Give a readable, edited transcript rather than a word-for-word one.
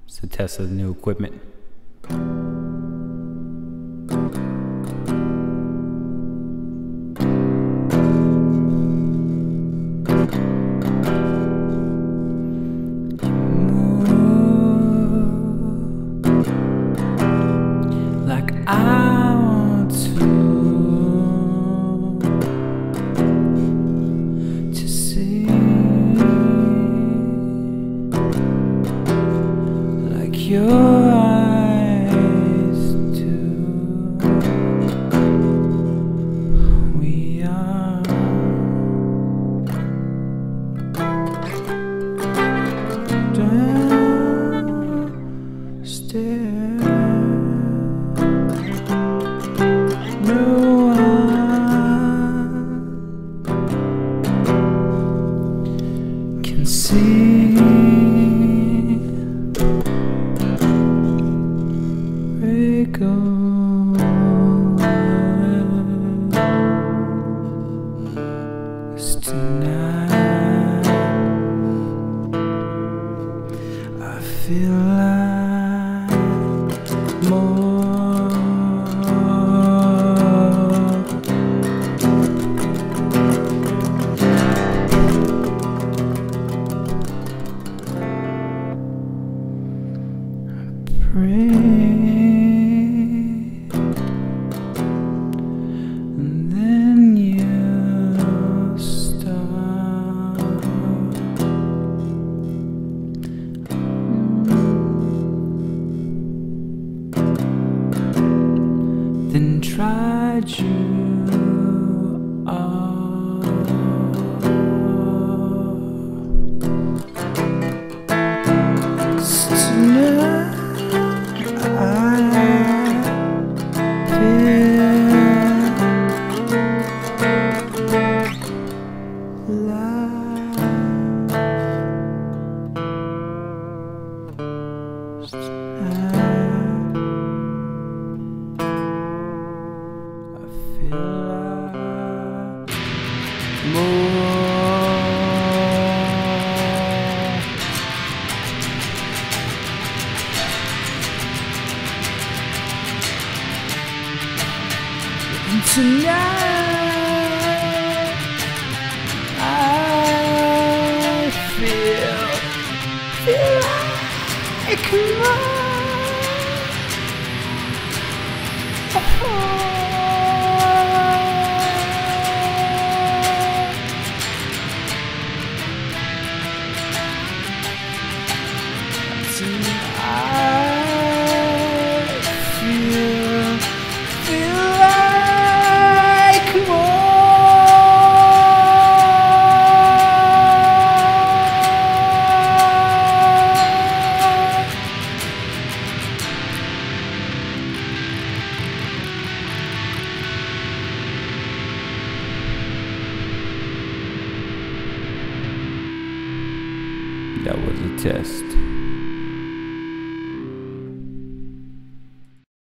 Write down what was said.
It's a test of the new equipment. Like I want to see, like your eyes do. We are downstairs. No one can see where it goes. 'Cause tonight I feel like more. And then you start. Then tried you are. 'Cause tonight tonight I feel like more. That was a test.